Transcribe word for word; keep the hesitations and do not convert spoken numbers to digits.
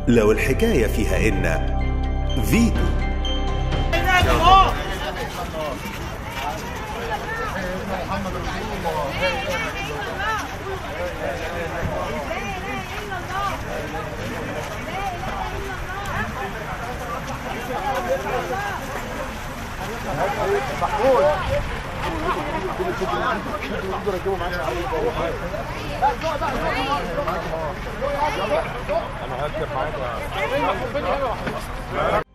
لو الحكاية فيها إن فيتو. محمود انا هركب معاك.